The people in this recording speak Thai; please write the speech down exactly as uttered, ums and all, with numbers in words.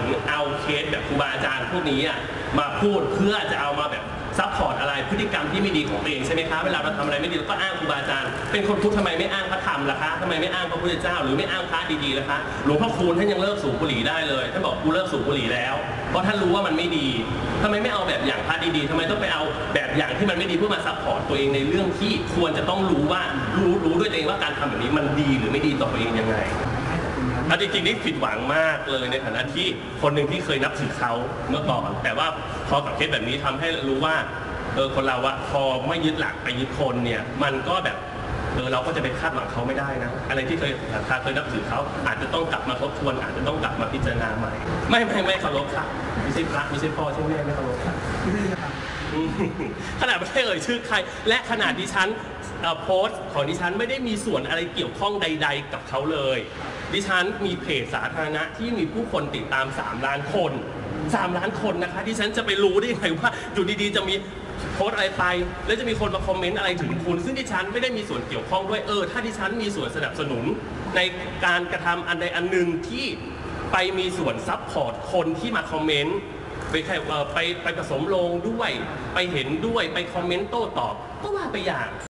งเอาเคสแบบครูบาอาจารย์พวกนี้อ่ะมาพูดเพื่อจะเอามาแบบซัพพอร์ตอะไรพฤติกรรมที่ไม่ดีของตัวเองใช่ไหมคะเวลาเราทำอะไรไม่ดีเราก็อ้างครูบาอาจารย์เป็นคนพุทธทำไมไม่อ้างพระธรรมล่ะคะทำไมไม่อ้างพระพุทธเจ้าหรือไม่อ้างพระดีๆล่ะคะหลวงพ่อคูณท่านยังเลิกสูบบุหรี่ได้เลยท่านบอกกูเลิกสูบบุหรี่แล้วเพราะท่านรู้ว่ามันไม่ดีทำไมไม่เอาแบบอย่างพระดีๆทำไมต้องไปเอาแบบอย่างที่มันไม่ดีเพื่อมาซัพพอร์ตตัวเองในเรื่องที่ควรจะต้องรู้ว่ารู้รู้ด้วยตัวเองว่าการทำแบบนี้มันดีหรือไม่ดีต่อตัวเองยังไงจริงๆนี่ผิดหวังมากเลยในฐานะที่คนหนึ่งที่เคยนับถือเขาเมื่อก่อนแต่ว่าพอกับเคสแบบนี้ทำให้รู้ว่าเออคนเราอะพอไม่ยึดหลักไปยึดคนเนี่ยมันก็แบบเออเราก็จะไปคาดหวังเขาไม่ได้นะอะไรที่เคยศรัทธาเคยนับถือเขาอาจจะต้องกลับมาทบทวนอาจจะต้องกลับมาพิจารณาใหม่ไม่ไม่ไม่เคารพค่ะไม่ใช่พระไม่ใช่พ่อใช่แม่ไม่เคารพค่ะขนาดไม่ได้เอ่ยชื่อใครและขนาดดิฉันโพสต์ของดิฉันไม่ได้มีส่วนอะไรเกี่ยวข้องใดๆกับเขาเลยดิฉันมีเพจสาธารณะที่มีผู้คนติดตามสามล้านคนสามล้านคนนะคะดิฉันจะไปรู้ได้ยังไงว่าอยู่ดีๆจะมีโพสต์อะไรไปแล้วจะมีคนมาคอมเมนต์อะไรถึงคุณซึ่งดิฉันไม่ได้มีส่วนเกี่ยวข้องด้วยเออถ้าดิฉันมีส่วนสนับสนุนในการกระทำอันใดอันหนึ่งที่ไปมีส่วนซัพพอร์ตคนที่มาคอมเมนต์ไปแค่ไปไปผสมลงด้วยไปเห็นด้วยไปคอมเมนต์โต้ตอบก็ว่าไปอย่าง